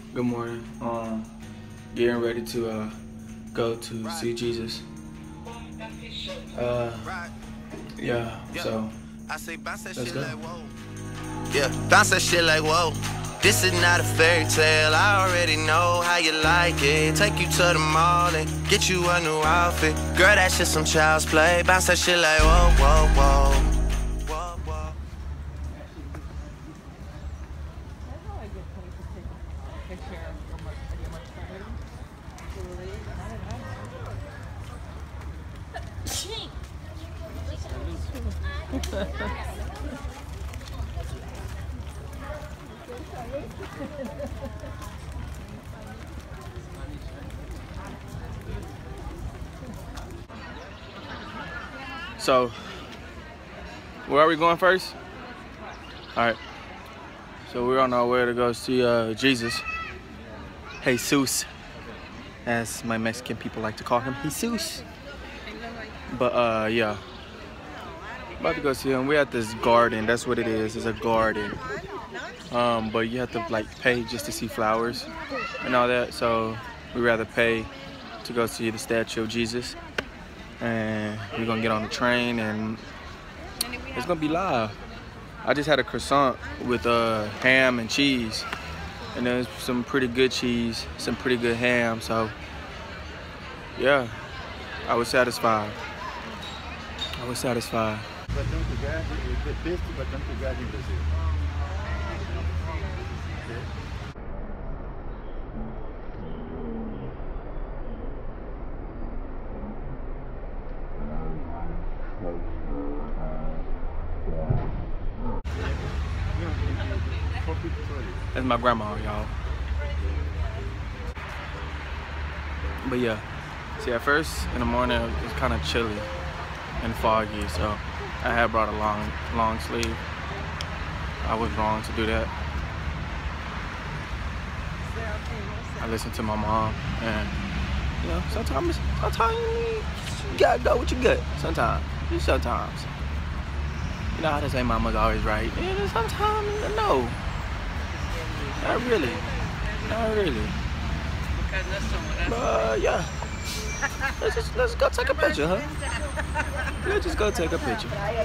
Good morning. Getting ready to go to see Jesus. Yeah, so let's go. Yeah, bounce that shit like whoa. This is not a fairy tale. I already know how you like it. Take you to the mall and get you a new outfit. Girl, that shit some child's play. Bounce that shit like whoa, whoa, whoa. So, where are we going first? All right. So we're on our way to go see Jesus. Jesus, as my Mexican people like to call him, Jesus. But yeah, about to go see him. We're at this garden. That's what it is. It's a garden. But you have to like pay just to see flowers and all that. So we'd rather pay to go see the statue of Jesus. And we're gonna get on the train and it's gonna be live. I just had a croissant with ham and cheese, and there's some pretty good cheese, some pretty good ham. So yeah, I was satisfied. I was satisfied. That's my grandma, y'all. But yeah, see, at first in the morning it was kind of chilly and foggy, so I had brought a long sleeve. I was wrong to do that. I listened to my mom, and you know, sometimes you gotta go with your gut. Sometimes. You know how they say mama's always right. And sometimes no. Not really. Yeah. Let's go take a picture, huh? Let's just go take a picture.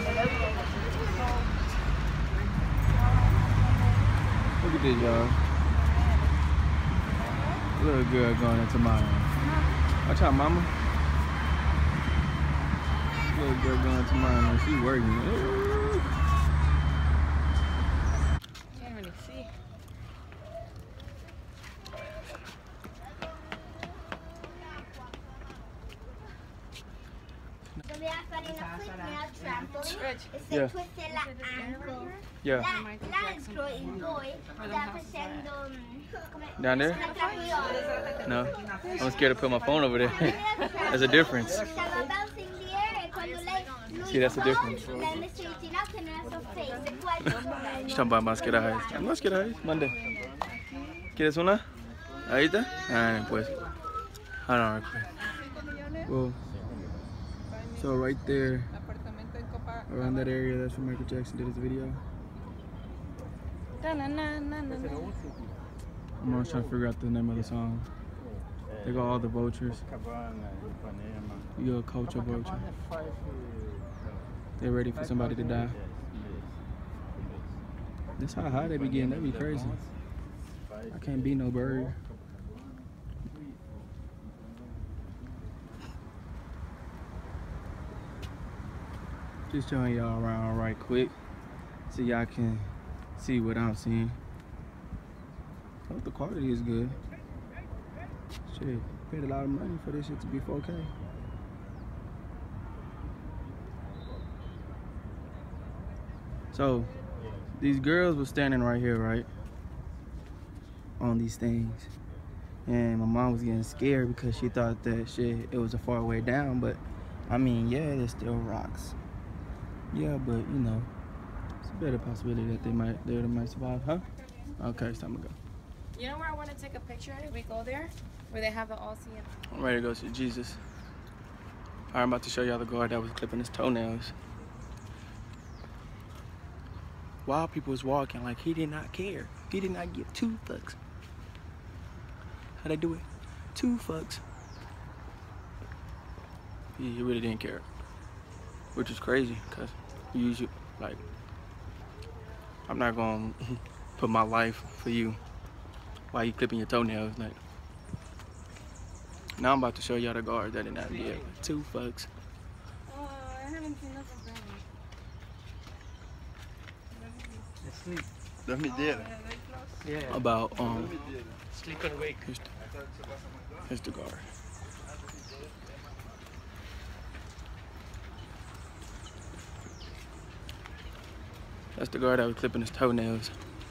Look at this, y'all. Little girl going into mine. Watch out, mama. Little girl going into mine. She's working. Ooh. Can't really see. Yeah. Yeah. Down there? No. I'm scared to put my phone over there. There's a difference. See, that's the difference. She's talking about masqueradas. Masqueradas, mande. ¿Quieres una? Ahí está. Ah, pues. Hold on real quick. Well, so right there, around that area, that's where Michael Jackson did his video. I'm always trying to figure out the name of the song. They got all the vultures. You got a culture vulture. They're ready for somebody to die. That's how high they be getting. That'd be crazy. I can't be no bird. Just showing y'all around right quick so y'all can see what I'm seeing. I hope the quality is good. Shit, paid a lot of money for this shit to be 4K. So, these girls were standing right here, right? On these things. And my mom was getting scared because she thought that shit, it was a far way down, but I mean, yeah, there's still rocks. Yeah, but you know, it's a better possibility that they might survive, huh? Okay, it's time to go. You know where I want to take a picture if we go there? Where they have the all see. I'm ready to go see Jesus. I'm about to show y'all the guard that was clipping his toenails. While people was walking, like he did not care. He did not give two fucks. How they do it? 2 fucks. He really didn't care, which is crazy, cause usually, like, I'm not gonna put my life for you while you clipping your toenails. Like, now I'm about to show y'all the guards that did not give 2 fucks. Oh, I haven't seen nothing from him. Sleep. Let me do it. Yeah. About Sleep and wake. Here's the guard. That's the guard that was clipping his toenails.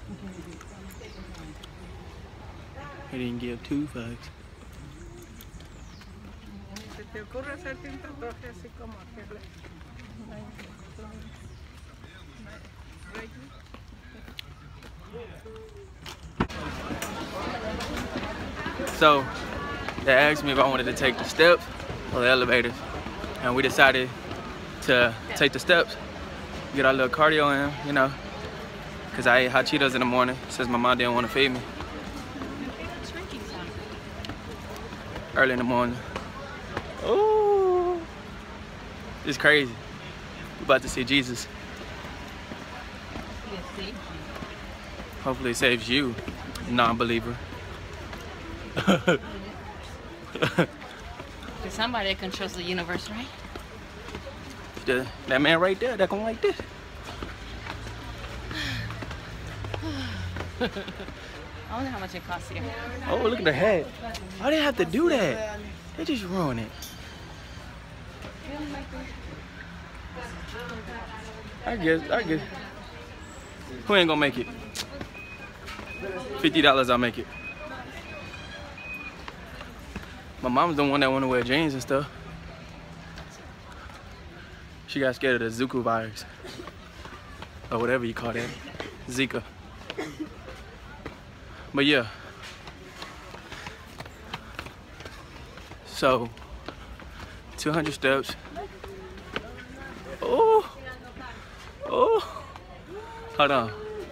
He didn't give 2 fucks. ¿Te ocurre hacerte un tatuaje así como aquel? So they asked me if I wanted to take the steps or the elevators, and we decided to take the steps, get our little cardio in, you know, because I ate hot Cheetos in the morning since my mom didn't want to feed me early in the morning. Ooh, it's crazy. We're about to see Jesus. Hopefully it saves you, non-believer. Somebody controls the universe, right? That man right there, that going like this. I wonder how much it costs you. Oh, look at the head. Why they have to do that? They just ruin it. I guess. Who ain't gonna make it? $50, I'll make it. My mom's the one that wanna wear jeans and stuff. She got scared of the Zika virus. Or whatever you call that. Zika. But yeah. So, 200 steps. Oh. Oh. Hold on.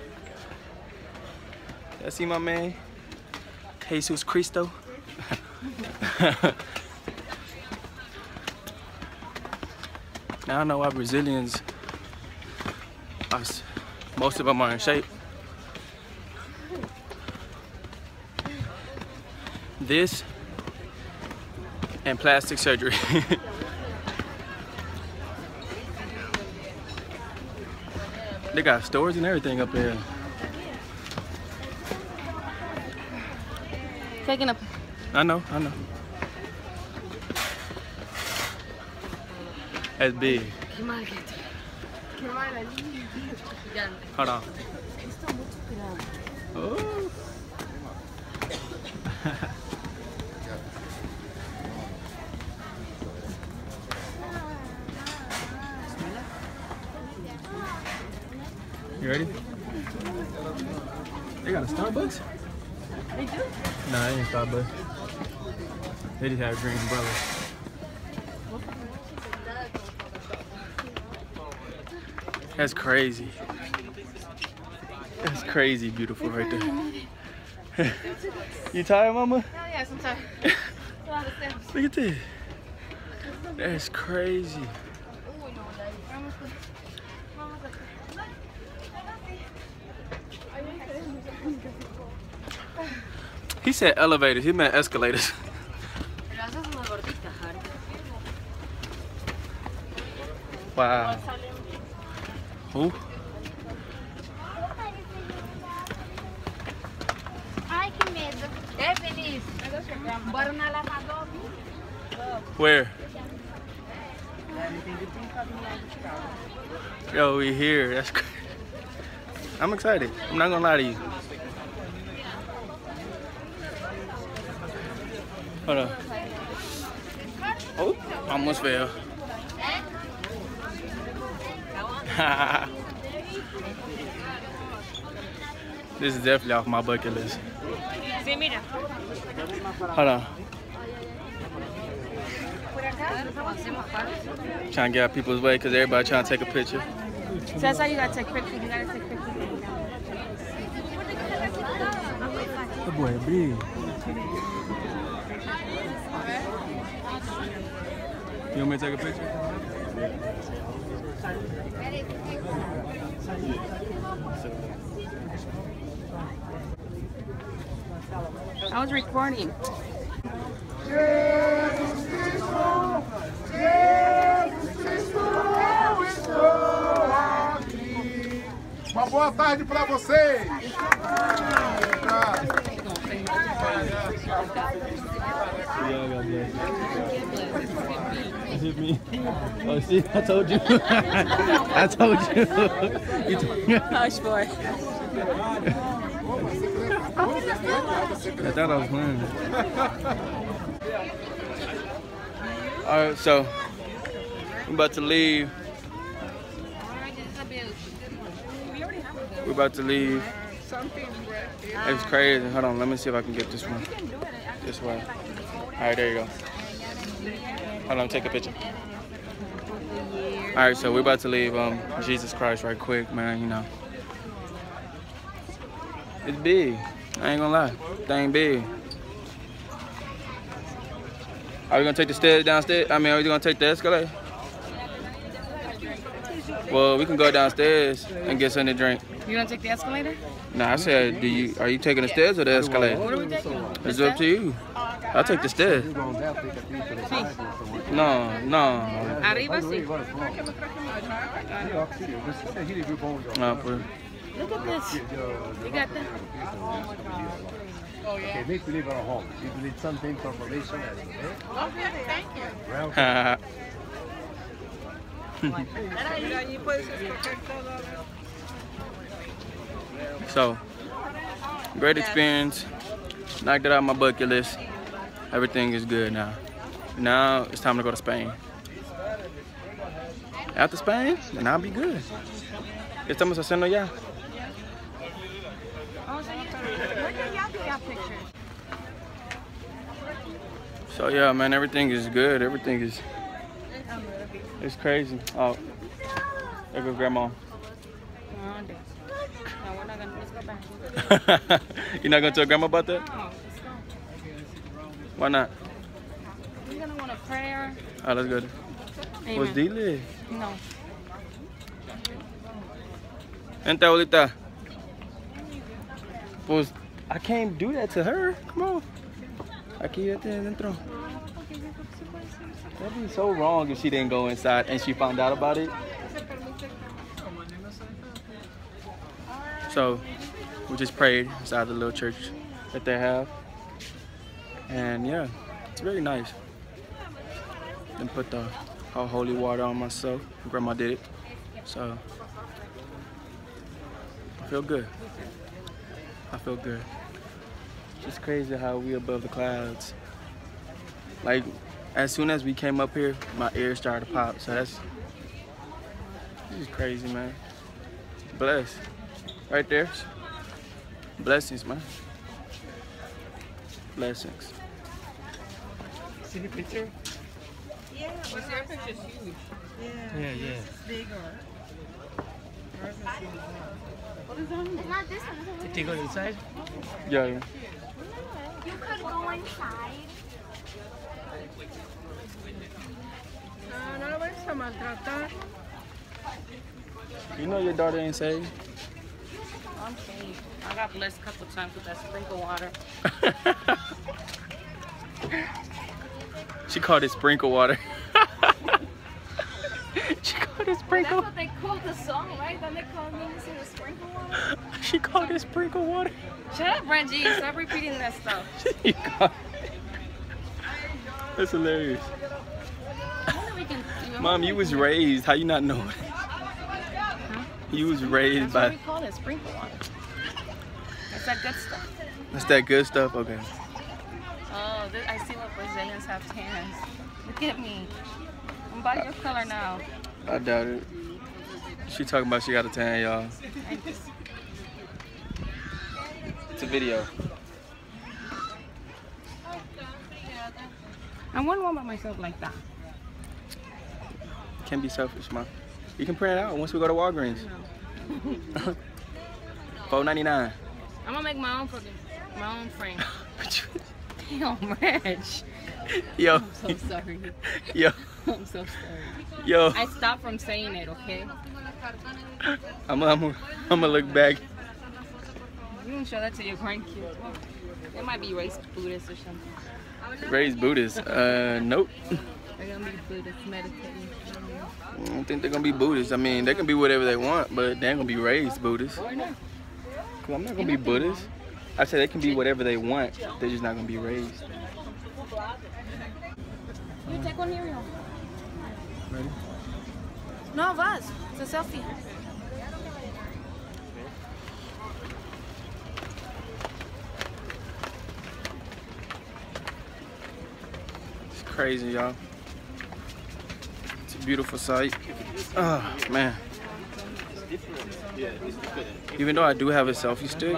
I see my man, Jesus Cristo. Now I know why Brazilians, most of them are in shape. This and plastic surgery. They got stores and everything up there. Taking a. I know. That's big. Hold on. Oh. You ready? They got a Starbucks? They do? Nah, they ain't Starbucks. They just have green umbrellas. That's crazy. That's crazy beautiful right there. You tired, mama? Oh, yes, I'm tired. Look at this. That's crazy. He said elevators, he meant escalators. Wow. Who? Ai, que medo. É, Feliz. Bora na lavadora. Where? Yo, we here. That's crazy. I'm excited. I'm not gonna lie to you. Hold on. Oh, almost fell. This is definitely off my bucket list. Sí, mira. Hold on. Trying to get out people's way because everybody trying to take a picture. So that's how you gotta take pictures. You gotta take pictures. That boy big. You want me to take a picture? I was recording. Uma boa tarde para vocês. Oh, see, I told you. I told you. Hush, boy. I thought I was playing. Alright, so we're about to leave. We're about to leave. It's crazy. Hold on, let me see if I can get this one. This way. Alright, there you go. Hold on, take a picture. Alright, so we're about to leave Jesus Christ right quick, man, you know. It's big. I ain't gonna lie. Thing big. Are we gonna take the stairs downstairs? I mean, are we gonna take the escalator? Well, we can go downstairs and get something to drink. You gonna take the escalator? No, I said, are you taking the stairs or the escalator? What are we taking? It's up to you. I'll take the stairs. No. Arriba, sí. No, pues. Look at this. You got that? Okay, make believe our home. If you need something for information, okay, thank you. So, great experience. Knocked it out of my bucket list. Everything is good now. Now it's time to go to Spain. After Spain, then I'll be good. Estamos haciendo ya. So yeah, man, everything is good. Everything is, it's crazy. Oh, there goes Grandma. You're not gonna tell Grandma about that? Why not? We're gonna want a prayer. Oh, that's good. Amen. Pues dile. No. Vente, abuelita. Pues, I can't do that to her. Come on. Aquí vete dentro. That'd be so wrong if she didn't go inside and she found out about it. So, we just prayed inside the little church that they have. And yeah, it's very nice. Then put the holy water on myself. Grandma did it. So, I feel good. I feel good. It's just crazy how we above the clouds. Like, as soon as we came up here, my ears started to pop. So that's just crazy, man. Blessed. Right there. Blessings, man. Blessings. See the picture? Yeah, but your picture's huge. Yeah. It's bigger. It's not this one. Did you go inside? Yeah. You could go inside. No lo vayas a maltratar. You know your daughter ain't saved? I'm saved. I got blessed a couple times with that sprinkle water. She called it sprinkle water. She called it sprinkle. That's what they call the song, right? Then they call me the sprinkle water. She called it sprinkle water. Shut up, Reggie. Stop repeating that stuff. You called That's hilarious. Mom, you was raised. How you not know it? Huh? You was raised That's by... what we call it, sprinkle water. That's that good stuff. That's that good stuff? Okay. Oh, I see what Brazilians have tans. Look at me. I'm about your color now. I doubt it. She talking about she got a tan, y'all. It's a video. I wouldn't want myself like that. Can't be selfish, man. You can print it out once we go to Walgreens. No. $4.99. I'm gonna make my own fucking. My own frame. Yo, Reg. Yo. I'm so sorry. Yo. I'm so sorry. Yo. I stopped from saying it, okay? I'm gonna look back. You can show that to your grandkids. It might be race Buddhist or something. Raised Buddhist. Nope. They're gonna be Buddhist meditating. I don't think they're gonna be Buddhist. I mean, they can be whatever they want, but they ain't gonna be raised Buddhist. Why not? Cause I'm not gonna be Buddhist. I said they can be whatever they want. They're just not gonna be raised. You take one here, yo. Ready? No, vas. It's a selfie. It's crazy, y'all. It's a beautiful sight. Oh man. Even though I do have a selfie stick,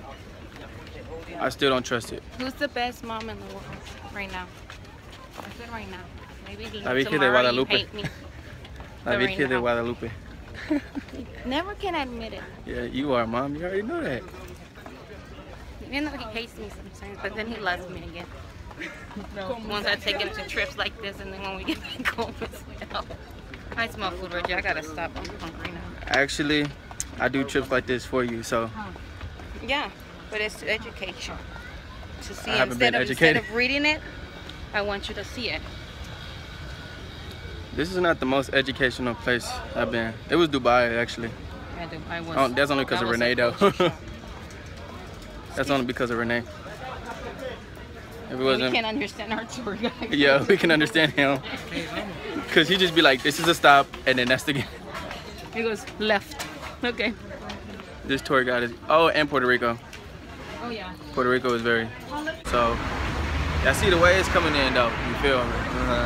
I still don't trust it. Who's the best mom in the world right now? I said right now. Maybe La Virgen de tomorrow you Guadalupe. hate me. La Virgen de now. Guadalupe. Never can admit it. Yeah, you are, Mom. You already know that. Even though he hates me sometimes, but then he loves me again. Once I take him to trips like this, and then when we get back home, it's hell. I smell food, Reggie. I gotta stop. I'm hungry now. Actually, I do trips like this for you, so. Yeah, but it's to educate you. To see I haven't been instead educated. of reading it, I want you to see it. This is not the most educational place I've been. It was Dubai, actually. Yeah, Dubai was. Oh, that's only because that of was a Renee, though. culture shock. That's only because of Renee. If it We wasn't, can't understand our tour guide. yeah, we can understand him. Cause he just be like, "This is a stop," and then that's the. He goes left. Okay. This tour guide is. Oh, and Puerto Rico. Oh yeah. Puerto Rico is very. So, I see the waves coming in though. You feel me?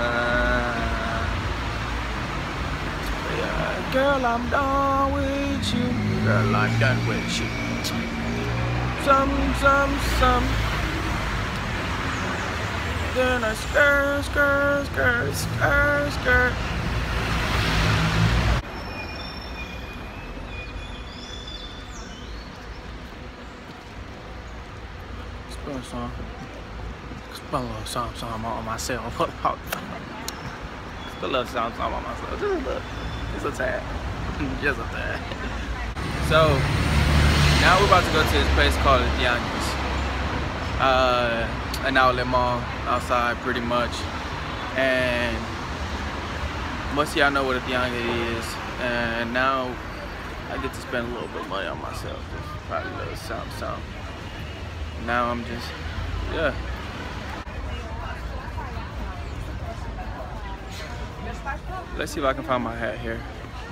Yeah, girl, I'm done with you. Girl, I'm done with you. Some. Then I skirt. Spell a song. Spell a little song on myself. Spell a little song on myself. Just a tad. Just a tad. So, now we're about to go to this place called the Tianguis. An outlet mall outside pretty much. And most of y'all know what a Tianguis is. And now I get to spend a little bit of money on myself. Just probably a little something. Now I'm just, yeah. Let's see if I can find my hat here.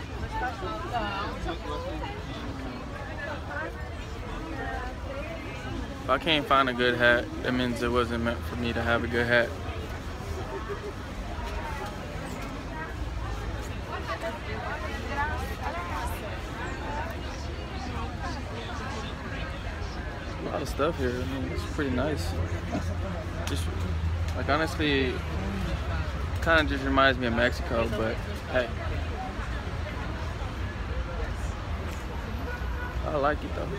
If I can't find a good hat, that means it wasn't meant for me to have a good hat. A lot of stuff here. I mean, it's pretty nice. Just like honestly, kind of just reminds me of Mexico, but hey, I like it though.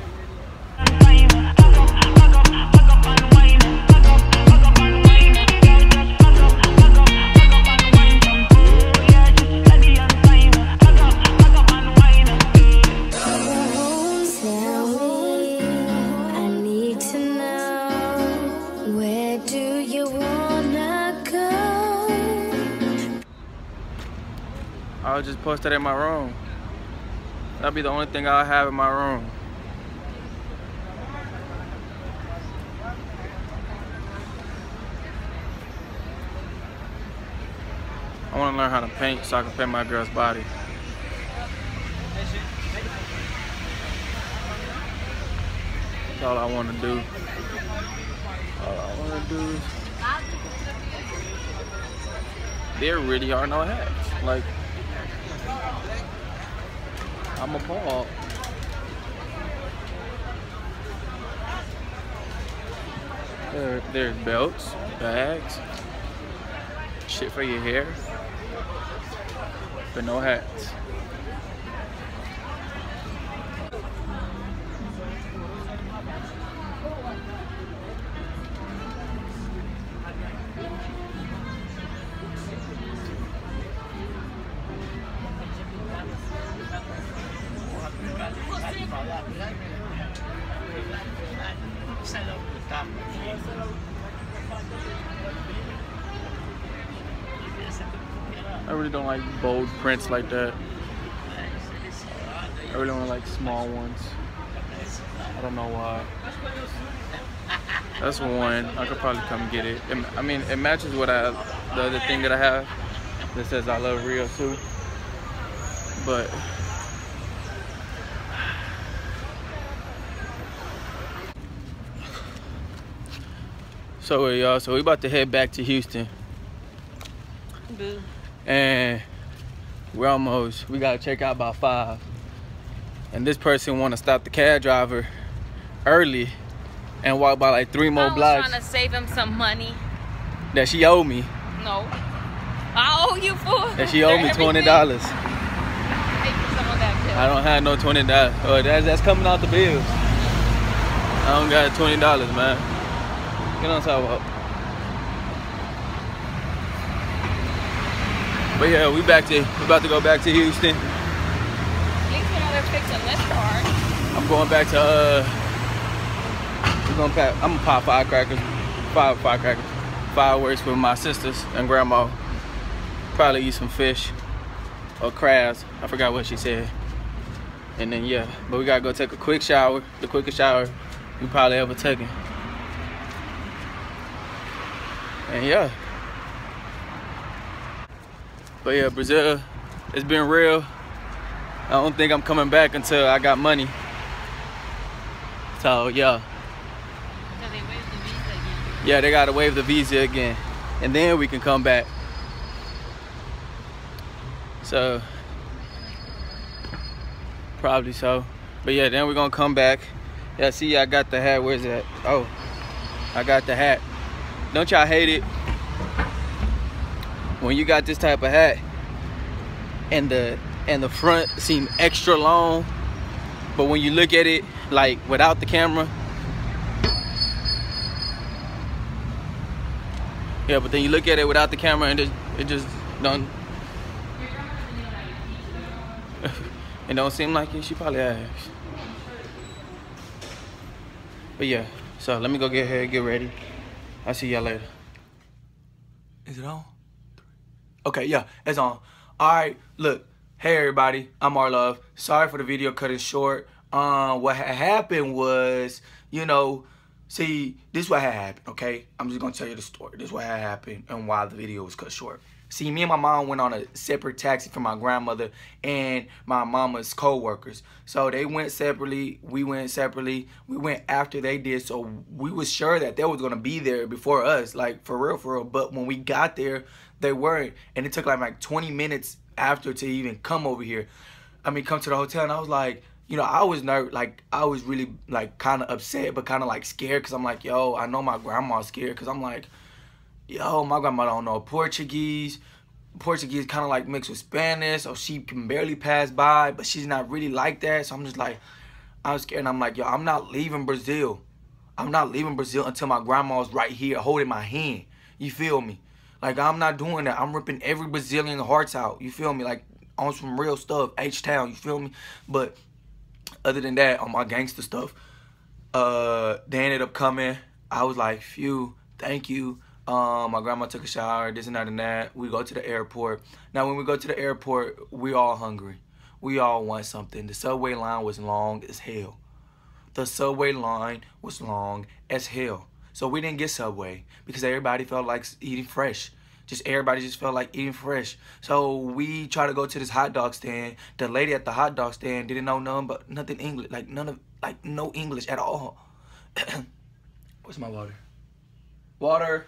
I'll just post that in my room. That'll be the only thing I'll have in my room. I want to learn how to paint so I can paint my girl's body. That's all I want to do. All I want to do is... There really are no hats. Like, I'm appalled. There's belts, bags, shit for your hair, but no hats. I really don't like bold prints like that. I really want like small ones. I don't know why. That's one. I could probably come get it. I mean, it matches what the other thing that I have that says I love Rio too. But so y'all, so we about to head back to Houston. Boo. And we gotta check out by 5. And this person wanna stop the cab driver early and walk by like 3 more blocks. I was trying to save him some money. That she owed me. No. I owe you for That she owed me $20. Take some of that bill. I don't have no $20. Oh, that's coming out the bills. I don't got $20, man. Get on top of it. But yeah, we about to go back to Houston. At least we know they're fixing this part. I'm going back to I'm gonna pop firecrackers, 5 with my sisters and grandma. Probably eat some fish or crabs. I forgot what she said. And then yeah, but we gotta go take a quick shower, the quickest shower we probably ever taken. And yeah. But yeah, Brazil, it's been real. I don't think I'm coming back until I got money. So yeah. So they waived the visa again. Yeah, they gotta waive the visa again. And then we can come back. So, probably so. But yeah, then we're gonna come back. Yeah, see, I got the hat. Where's that? Oh, I got the hat. Don't y'all hate it when you got this type of hat and the front seem extra long, but when you look at it like without the camera, yeah, but then you look at it without the camera and it just don't it don't seem like it. She probably has. But yeah, so let me go get her, get ready. I'll see y'all later. Is it on? Okay, yeah, it's on. All right, look. Hey, everybody. I'm Arlove. Sorry for the video cutting short. What had happened was, you know, see, this is what had happened, okay? I'm just going to tell you the story. This is what had happened and why the video was cut short. See, me and my mom went on a separate taxi from my grandmother and my mama's co-workers. So they went separately. We went separately. We went after they did. So we was sure that they was going to be there before us, like for real. But when we got there, they weren't. And it took like 20 minutes after to even come over here. I mean, come to the hotel. And I was like, you know, I was nervous. Like, I was really like kind of upset, but kind of like scared. Because I'm like, yo, I know my grandma's scared. Because I'm like, yo, my grandma don't know Portuguese. Portuguese kind of like mixed with Spanish, so she can barely pass by, but she's not really like that. So I'm just like, I'm scared. And I'm like, yo, I'm not leaving Brazil. I'm not leaving Brazil until my grandma's right here holding my hand. You feel me? Like, I'm not doing that. I'm ripping every Brazilian hearts out. You feel me? Like, on some real stuff, H-Town, you feel me? But other than that, on my gangster stuff, they ended up coming. I was like, phew, thank you. My grandma took a shower, this and that and that. We go to the airport. Now, when we go to the airport, we all hungry. We all want something. The subway line was long as hell. The subway line was long as hell. So we didn't get Subway because everybody felt like eating fresh. Everybody just felt like eating fresh. So we tried to go to this hot dog stand. The lady at the hot dog stand didn't know nothing English, like no English at all. Where's my water? Water.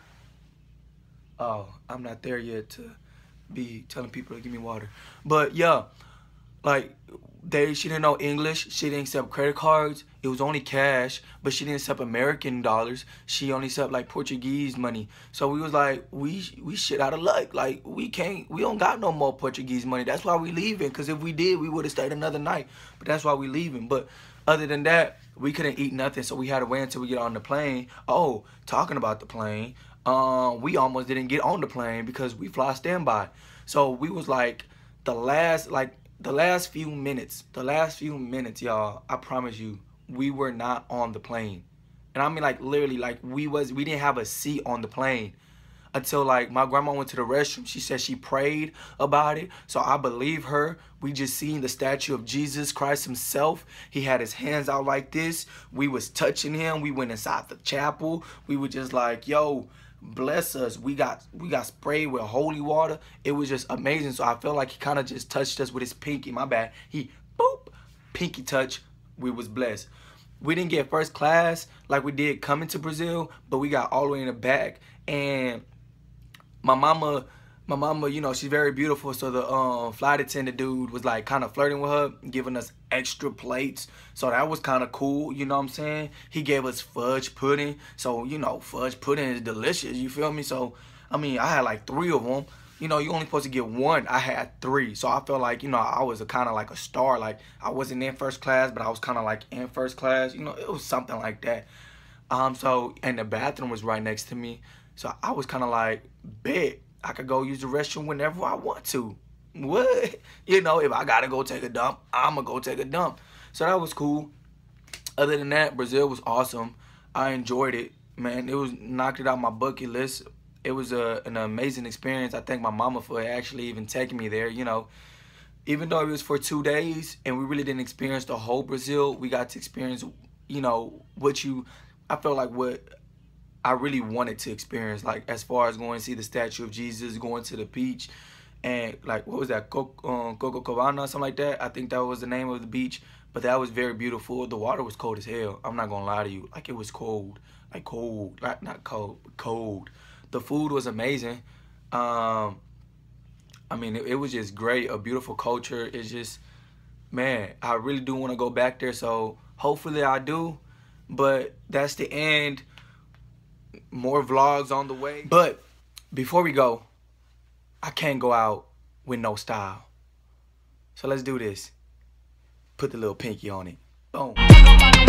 Oh, I'm not there yet to be telling people to give me water. But yeah, like she didn't know English. She didn't accept credit cards. It was only cash, but she didn't accept American dollars. She only accept like Portuguese money. So we was like, we shit out of luck. Like we don't got no more Portuguese money. That's why we leaving. Cause if we did, we would have stayed another night. But that's why we leaving. But other than that, we couldn't eat nothing. So we had to wait until we get on the plane. Oh, talking about the plane. We almost didn't get on the plane because we fly standby. So we was like the last few minutes, y'all, I promise you, we were not on the plane. And I mean, like, literally, like, we didn't have a seat on the plane until, like, my grandma went to the restroom. She said she prayed about it, so I believe her. We just seen the statue of Jesus Christ himself. He had his hands out like this. We was touching him. We went inside the chapel. We were just like, yo, bless us. We got sprayed with holy water. It was just amazing. So I felt like he kind of just touched us with his pinky. My bad. He, boop, pinky touch. We was blessed. We didn't get first class like we did coming to Brazil, but we got all the way in the back. And my mama, you know, she's very beautiful. So the flight attendant dude was like kind of flirting with her, giving us extra plates. So that was kind of cool, you know what I'm saying? He gave us fudge pudding. So, you know, fudge pudding is delicious, you feel me? So, I mean, I had like 3 of them. You know, you only supposed to get 1. I had 3. So I felt like, you know, I was kind of like a star. Like, I wasn't in first class, but I was kind of like in first class. You know, it was something like that. So, and the bathroom was right next to me. So I was kind of like, bet I could go use the restroom whenever I want to. What? You know, if I got to go take a dump, I'm going to go take a dump. So that was cool. Other than that, Brazil was awesome. I enjoyed it, man. It was knocked it out my bucket list. It was an amazing experience. I thank my mama for actually even taking me there, you know. Even though it was for 2 days and we really didn't experience the whole Brazil, we got to experience, you know, I felt like what I really wanted to experience, like as far as going to see the statue of Jesus, going to the beach, and like, what was that, Copacabana, something like that. I think that was the name of the beach, but that was very beautiful. The water was cold as hell. I'm not gonna lie to you, like it was cold, like cold, not cold, cold. The food was amazing. I mean, it was just great, a beautiful culture. It's just, man, I really do want to go back there, so hopefully I do, but that's the end. More vlogs on the way. But before we go, I can't go out with no style. So let's do this. Put the little pinky on it. Boom.